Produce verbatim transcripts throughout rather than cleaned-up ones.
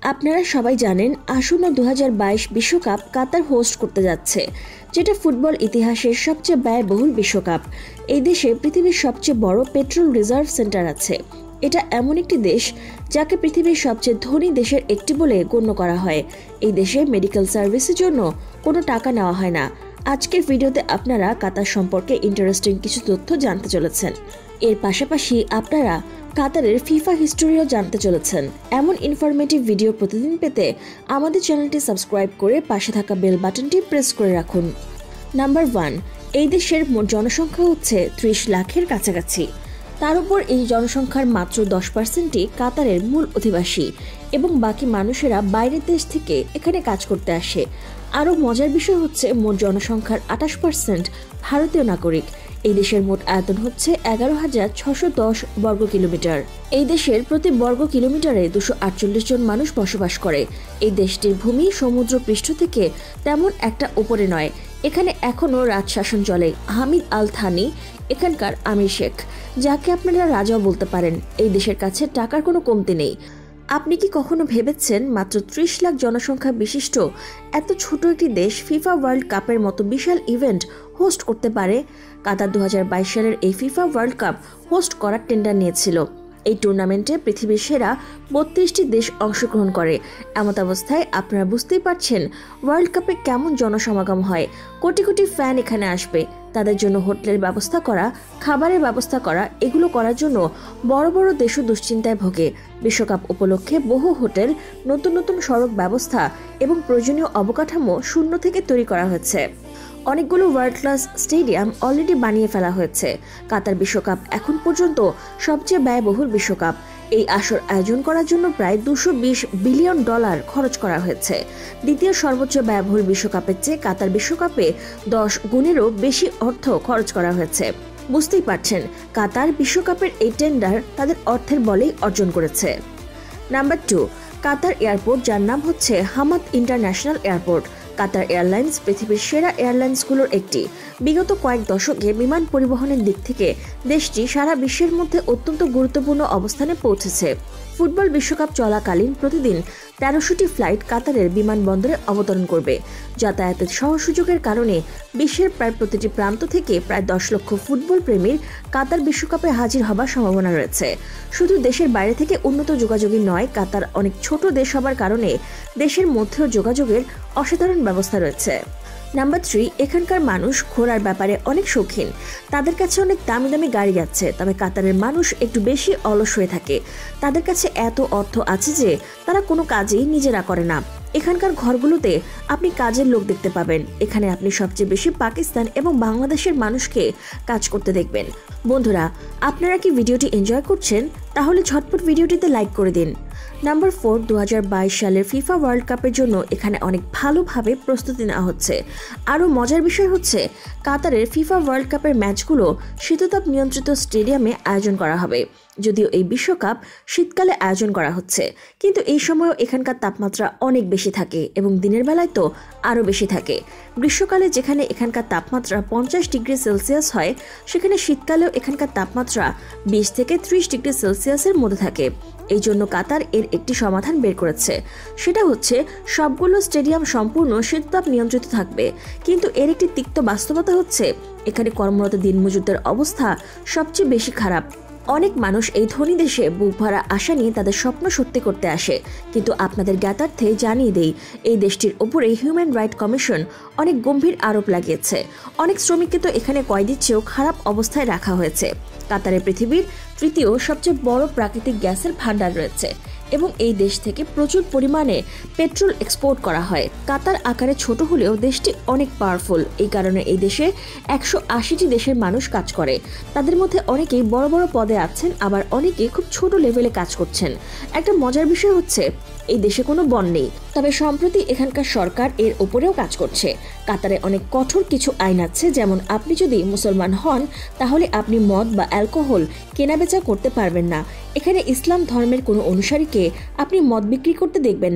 আপনারা সবাই জানেন আসন্ন দু হাজার বাইশ বিশ্বকাপ কাতার হোস্ট করতে যাচ্ছে, যেটা ফুটবল ইতিহাসের সবচেয়ে ব্যয়বহুল বিশ্বকাপ। এই দেশে পৃথিবীর সবচেয়ে বড় পেট্রোল রিজার্ভ সেন্টার আছে। এটা এমন একটি দেশ যাকে পৃথিবীর সবচেয়ে ধনী দেশের একটি বলে গণ্য করা হয়। এই দেশে মেডিকেল সার্ভিসের জন্য কোনো টাকা নেওয়া হয় না। আজকের ভিডিওতে আপনারা কাতার সম্পর্কে ইন্টারেস্টিং কিছু তথ্য জানতে চলেছেন। এর পাশাপাশি আপনারা কাতারের ফিফা হিস্টোরিও জানতে চলেছেন। এমন ইনফরমেটিভ ভিডিও প্রতিদিন পেতে আমাদের চ্যানেলটি সাবস্ক্রাইব করে পাশে থাকা বেল বাটনটি প্রেস করে রাখুন। নাম্বার ওয়ান, এই দেশের মোট জনসংখ্যা হচ্ছে ত্রিশ লাখের কাছাকাছি। তার উপর এই জনসংখ্যার মাত্র দশ পার্সেন্টই কাতারের মূল অধিবাসী এবং বাকি মানুষেরা বাইরের দেশ থেকে এখানে কাজ করতে আসে। আরও মজার বিষয় হচ্ছে মোট জনসংখ্যার আঠাশ পার্সেন্ট ভারতীয় নাগরিক। এই দেশের মোট আয়তন হচ্ছে এগারো হাজার ছশো দশ বর্গ কিলোমিটার। এই দেশের প্রতি বর্গ কিলোমিটারে দুশো আটচল্লিশ জন মানুষ বসবাস করে। এই দেশটির ভূমি সমুদ্র পৃষ্ঠ থেকে তেমন একটা উপরে নয়। এখানে এখনও রাজশাসন চলে। হামিদ আল থানি এখানকার আমির শেখ, যাকে আপনারা রাজাও বলতে পারেন। এই দেশের কাছে টাকার কোনো কমতি নেই। আপনি কি কখনো ভেবেছেন মাত্র ত্রিশ লাখ জনসংখ্যা বিশিষ্ট এত ছোট একটি দেশ ফিফা ওয়ার্ল্ড কাপের মতো বিশাল ইভেন্ট হোস্ট করতে পারে? কাতার দু হাজার বাইশ সালের এই ফিফা ওয়ার্ল্ড কাপ হোস্ট করার টেন্ডার নিয়েছিল। এই টুর্নামেন্টে পৃথিবীর সেরা বত্রিশটি দেশ অংশগ্রহণ করে। এমত অবস্থায় আপনারা বুঝতেই পারছেন ওয়ার্ল্ড কাপে কেমন জনসমাগম হয়। কোটি কোটি ফ্যান এখানে আসবে। তাদের জন্য হোটেলের ব্যবস্থা করা, খাবারের ব্যবস্থা করা, এগুলো করার জন্য বড় বড় দেশও দুশ্চিন্তায় ভোগে। বিশ্বকাপ উপলক্ষে বহু হোটেল, নতুন নতুন সড়ক ব্যবস্থা এবং প্রয়োজনীয় অবকাঠামো শূন্য থেকে তৈরি করা হয়েছে। অনেকগুলো ওয়ার্ল্ড ক্লাস স্টেডিয়াম অলরেডি বানিয়ে ফেলা হয়েছে। কাতার বিশ্বকাপ এখন পর্যন্ত সবচেয়ে ব্যয়বহুল বিশ্বকাপ। এই আসর আয়োজন করার জন্য প্রায় দুশো বিশ বিলিয়ন ডলার খরচ করা হয়েছে। দ্বিতীয় সর্বোচ্চ ব্যয়বহুল বিশ্বকাপের চেয়ে কাতার বিশ্বকাপে দশ গুণেরও বেশি অর্থ খরচ করা হয়েছে। বুঝতেই পারছেন কাতার বিশ্বকাপের এই টেন্ডার তাদের অর্থের বলেই অর্জন করেছে। নাম্বার টু, কাতার এয়ারপোর্ট, যার নাম হচ্ছে Hamad international airport. Qatar airlines পৃথিবীর সেরা এয়ারলাইন্সগুলোর একটি। বিগত কয়েক দশকে বিমান পরিবহনের দিক থেকে দেশটি সারা বিশ্বের মধ্যে অত্যন্ত গুরুত্বপূর্ণ অবস্থানে পৌঁছেছে। ফুটবল বিশ্বকাপ চলাকালীন প্রতিদিন তেরোশোটি ফ্লাইট কাতারের বিমানবন্দরে অবতরণ করবে। যাতায়াতের সহজ সুযোগের কারণে বিশ্বের প্রায় প্রতিটি প্রান্ত থেকে প্রায় দশ লক্ষ ফুটবল প্রেমীর কাতার বিশ্বকাপে হাজির হবার সম্ভাবনা রয়েছে। শুধু দেশের বাইরে থেকে উন্নত যোগাযোগই নয়, কাতার অনেক ছোট দেশ হবার কারণে দেশের মধ্যেও যোগাযোগের অসাধারণ ব্যবস্থা রয়েছে। নাম্বার থ্রি, এখানকার মানুষ ঘোরার ব্যাপারে অনেক শৌখিন। তাদের কাছে অনেক দামি দামি গাড়ি আছে, তবে কাতারের মানুষ একটু বেশি অলস হয়ে থাকে। তাদের কাছে এত অর্থ আছে যে তারা কোনো কাজই নিজেরা করে না। এখানকার ঘরগুলোতে আপনি কাজের লোক দেখতে পাবেন। এখানে আপনি সবচেয়ে বেশি পাকিস্তান এবং বাংলাদেশের মানুষকে কাজ করতে দেখবেন। বন্ধুরা, আপনারা কি ভিডিওটি এনজয় করছেন? তাহলে ঝটপট ভিডিওটিতে লাইক করে দিন। নাম্বার ফোর, দু হাজার বাইশ সালের ফিফা ওয়ার্ল্ড কাপের জন্য এখানে অনেক ভালোভাবে প্রস্তুতি নেওয়া হচ্ছে। আরও মজার বিষয় হচ্ছে কাতারের ফিফা ওয়ার্ল্ড কাপের ম্যাচগুলো শীততাপ নিয়ন্ত্রিত স্টেডিয়ামে আয়োজন করা হবে। যদিও এই বিশ্বকাপ শীতকালে আয়োজন করা হচ্ছে, কিন্তু এই সময়ও এখানকার তাপমাত্রা অনেক বেশি থাকে এবং দিনের বেলায় তো আরও বেশি থাকে। গ্রীষ্মকালে যেখানে এখানকার তাপমাত্রা পঞ্চাশ ডিগ্রি সেলসিয়াস হয়, সেখানে শীতকালেও এখানকার তাপমাত্রা বিশ থেকে ত্রিশ ডিগ্রি সেলসিয়াসের মধ্যে থাকে। এই জন্য কাতার এর একটি সমাধান বের করেছে। সেটা হচ্ছে সবগুলো স্টেডিয়াম সম্পূর্ণ শীততাপ নিয়ন্ত্রিত থাকবে। কিন্তু এর একটি তিক্ত বাস্তবতা হচ্ছে এখানে কর্মরত দিনমজুরদের অবস্থা সবচেয়ে বেশি খারাপ। অনেক মানুষ এই ধনী দেশে বুক ভরা আশা নিয়ে তাদের স্বপ্ন সত্যি করতে আসে, কিন্তু আপনাদের জ্ঞাতার্থে জানিয়ে দেই এই দেশটির ওপরে হিউম্যান রাইট কমিশন অনেক গম্ভীর আরোপ লাগিয়েছে। অনেক শ্রমিককে তো এখানে কয়েদির চেয়েও খারাপ অবস্থায় রাখা হয়েছে। কাতারে পৃথিবীর তৃতীয় সবচেয়ে বড় প্রাকৃতিক গ্যাসের ভান্ডার রয়েছে এবং এই দেশ থেকে প্রচুর পরিমাণে পেট্রোল এক্সপোর্ট করা হয়। কাতার আকারে ছোট হলেও দেশটি অনেক পাওয়ারফুল। এই কারণে এই দেশে একশো আশিটি দেশের মানুষ কাজ করে। তাদের মধ্যে অনেকেই বড় বড় পদে আছেন, আবার অনেকেই খুব ছোট লেভেলে কাজ করছেন। একটা মজার বিষয় হচ্ছে এই দেশে কোনো বন নেই, তবে সম্প্রতি এখানকার সরকার এর উপরেও কাজ করছে। কাতারে অনেক কঠোর কিছু আইন আছে, যেমন আপনি যদি মুসলমান হন তাহলে আপনি মদ বা অ্যালকোহল কেনাবেচা করতে পারবেন না। এখানে ইসলাম ধর্মের কোনো অনুসারীকে আপনি মদ বিক্রি করতে দেখবেন না।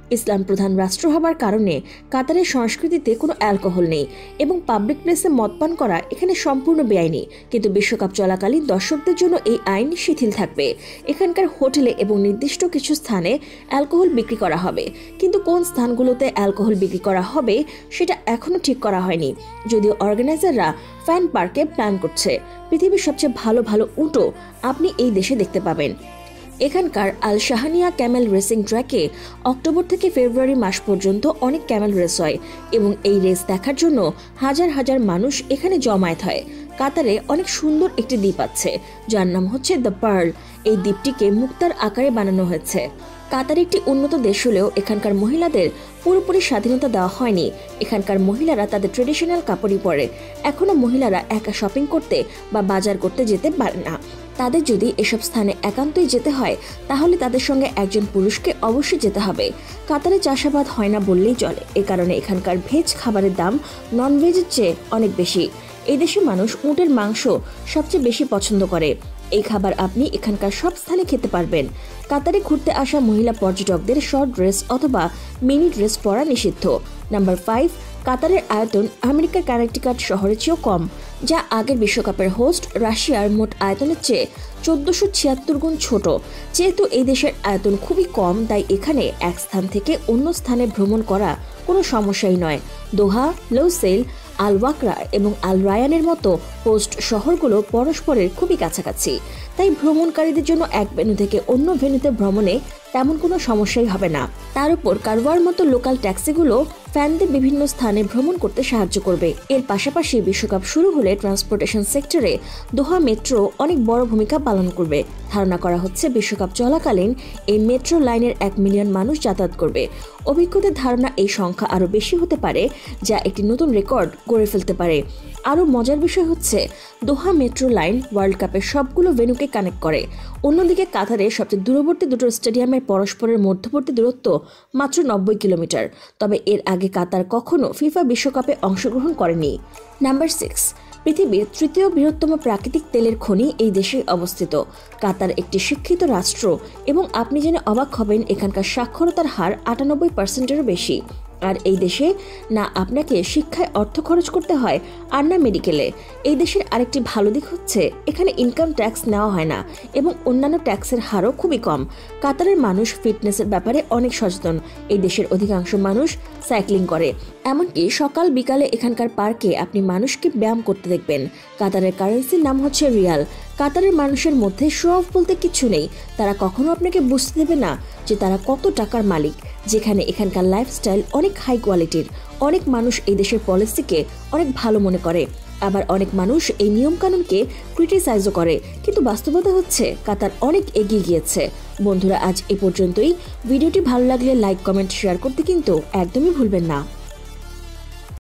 ইসলাম প্রধান রাষ্ট্র হবার কারণে কাতারের সংস্কৃতিতে কোনো অ্যালকোহল নেই এবং পাবলিক প্লেসে মদ পান করা এখানে সম্পূর্ণ বেআইনি, কিন্তু বিশ্বকাপ চলাকালীন দর্শকদের জন্য এই আইন শিথিল থাকবে। এখানকার হোটেলে এবং নির্দিষ্ট কিছু স্থানে অ্যালকোহল বিক্রি করা হবে, কিন্তু কোন স্থানগুলোতে অ্যালকোহল বিক্রি করা হবে সেটা এখনও ঠিক করা হয়নি, যদিও অর্গানাইজাররা ফ্যান পার্কে প্ল্যান করছে। পৃথিবীর সবচেয়ে ভালো ভালো উটও আপনি এই দেশে দেখতে পাবেন। এখানকার আল শাহানিয়া ক্যামেল রেসিং ট্র্যাকে অক্টোবর থেকে ফেব্রুয়ারি মাস পর্যন্ত অনেক ক্যামেল রেস হয় এবং এই রেস দেখার জন্য হাজার হাজার মানুষ এখানে জমায়েত হয়। কাতারে অনেক সুন্দর একটি দ্বীপ আছে যার নাম হচ্ছে দ্য পার্ল। এই দ্বীপটিকে মুক্তার আকারে বানানো হয়েছে। কাতার একটি উন্নত দেশ হলেও এখানকার মহিলাদের পুরোপুরি স্বাধীনতা দেওয়া হয়নি। এখানকার মহিলারা তাদের ট্রেডিশনাল কাপড়ই পরে। এখনও মহিলারা একা শপিং করতে বা বাজার করতে যেতে পারে না। তাদের যদি এসব স্থানে একান্তই যেতে হয় তাহলে তাদের সঙ্গে একজন পুরুষকে অবশ্যই যেতে হবে। কাতারে চাষাবাদ হয় না বললেই চলে, এ কারণে এখানকার ভেজ খাবারের দাম নন ভেজের চেয়ে অনেক বেশি। এই দেশে মানুষ উটের মাংস সবচেয়ে বেশি পছন্দ করে। এই খাবার আপনি এখানকার সব স্থানে খেতে পারবেন। কাতারে ঘুরতে আসা মহিলা পর্যটকদের শর্ট ড্রেস অথবা মিনি ড্রেস পরা নিষিদ্ধ। নাম্বার ফাইভ, কাতারের আয়তন আমেরিকার কানেকটিকাট শহরের চেয়েও কম, যা আগের বিশ্বকাপের হোস্ট রাশিয়ার মোট আয়তনের চেয়ে চোদ্দশো ছিয়াত্তর গুণ ছোট। যেহেতু এই দেশের আয়তন খুবই কম, তাই এখানে এক স্থান থেকে অন্য স্থানে ভ্রমণ করা কোনো সমস্যাই নয়। দোহা, লৌসেল, আল ওয়াকরা এবং আল রায়ানের মতো হোস্ট শহরগুলো পরস্পরের খুবই কাছাকাছি, তাই ভ্রমণকারীদের জন্য এক ভেন্যু থেকে অন্য ভেন্যুতে ভ্রমণে তেমন কোনো সমস্যাই হবে না। তার উপর কারওয়ার মতো লোকাল ট্যাক্সিগুলো ফ্যানদের বিভিন্ন স্থানে ভ্রমণ করতে সাহায্য করবে। এর পাশাপাশি বিশ্বকাপ শুরু হলে ট্রান্সপোর্টেশন সেক্টরে দোহা মেট্রো অনেক বড় ভূমিকা পালন করবে। ধারণা করা হচ্ছে বিশ্বকাপ চলাকালীন এই মেট্রো লাইনের এক মিলিয়ন মানুষ যাতায়াত করবে। অভিজ্ঞদের ধারণা এই সংখ্যা আরও বেশি হতে পারে, যা একটি নতুন রেকর্ড গড়ে ফেলতে পারে। আরও মজার বিষয় হচ্ছে দোহা মেট্রো লাইন ওয়ার্ল্ড কাপের সবগুলো ভেন্যুকে কানেক্ট করে। অন্যদিকে কাতারে সবচেয়ে দূরবর্তী দুটো স্টেডিয়ামের পরস্পরের মধ্যবর্তী দূরত্ব মাত্র নব্বই কিলোমিটার। তবে এর আগে কাতার কখনো ফিফা বিশ্বকাপে অংশগ্রহণ করেনি। নাম্বার সিক্স, পৃথিবীর তৃতীয় বৃহত্তম প্রাকৃতিক তেলের খনি এই দেশে অবস্থিত। কাতার একটি শিক্ষিত রাষ্ট্র এবং আপনি জেনে অবাক হবেন এখানকার সাক্ষরতার হার আটানব্বই পার্সেন্টেরও বেশি। আর এই দেশে না আপনাকে শিক্ষায় অর্থ খরচ করতে হয় আর না মেডিকেলে। এই দেশের আরেকটি ভালো দিক হচ্ছে এখানে ইনকাম ট্যাক্স নেওয়া হয় না এবং অন্যান্য ট্যাক্সের হারও খুবই কম। কাতারের মানুষ ফিটনেসের ব্যাপারে অনেক সচেতন। এই দেশের অধিকাংশ মানুষ সাইক্লিং করে, এমনকি সকাল বিকালে এখানকার পার্কে আপনি মানুষকে ব্যায়াম করতে দেখবেন। কাতারের কারেন্সির নাম হচ্ছে রিয়াল। কাতারের মানুষের মধ্যে শো অফ বলতে কিছু নেই। তারা কখনো আপনাকে বুঝতে দেবে না যে তারা কত টাকার মালিক। যেখানে এখানকার লাইফস্টাইল অনেক হাই কোয়ালিটির। অনেক মানুষ এই দেশের পলিসিকে অনেক ভালো মনে করে, আবার অনেক মানুষ এই নিয়মকানুনকে ক্রিটিসাইজও করে, কিন্তু বাস্তবতা হচ্ছে কাতার অনেক এগিয়ে গিয়েছে। বন্ধুরা, আজ এ পর্যন্তই। ভিডিওটি ভালো লাগলে লাইক, কমেন্ট, শেয়ার করতে কিন্তু একদমই ভুলবেন না।